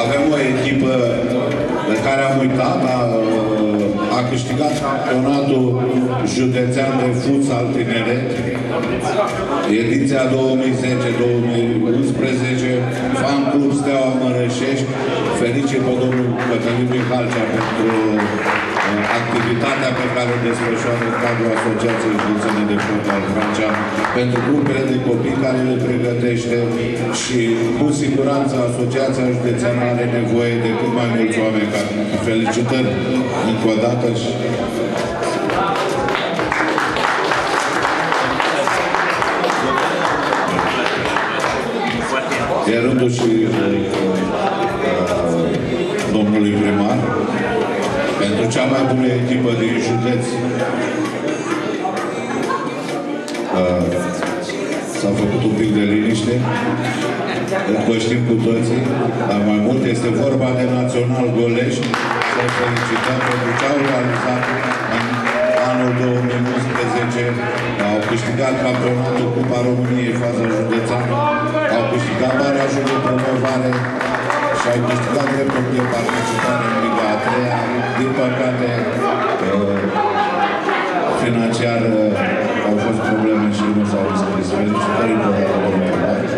Avem o echipă de care am uitat, a câștigat campionatul județean de futsal tineret, ediția 2010-2011, Fan Club Steaua Mărășești. Felicit pe domnul Cătălin Mihalcea pentru activitatea pe care o desfășoară în cadrul Asociației Județene de Fotbal Francia, pentru grupele de copii care le pregătește și cu siguranță Asociația Județeană are nevoie de cât mai mulți oameni ca felicitări încă o dată și e rândul și domnului primar pentru cea mai bună echipă din județ. S-a făcut un pic de liniște, că știm cu toții, dar mai mult este vorba de Național Golești. Să felicităm pentru ce au realizat în anul 2011. Au câștigat campionatul Cupa României, faza județeană, au câștigat barajul de promovare și au câștigat dreptul de participare în Liga a 3-a. Din păcate, financiar au fost probleme și nu s-au înscris. Felicitări pentru